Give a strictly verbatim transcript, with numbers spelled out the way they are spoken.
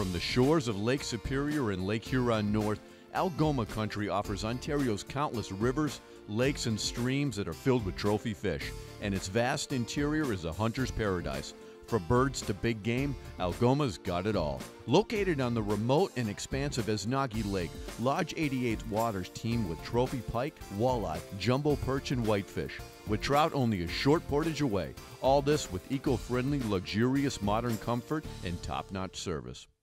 From the shores of Lake Superior and Lake Huron north, Algoma Country offers Ontario's countless rivers, lakes, and streams that are filled with trophy fish, and its vast interior is a hunter's paradise. From birds to big game, Algoma's got it all. Located on the remote and expansive Esnagi Lake, Lodge eighty-eight's waters teem with trophy pike, walleye, jumbo perch, and whitefish, with trout only a short portage away. All this with eco-friendly, luxurious modern comfort and top-notch service.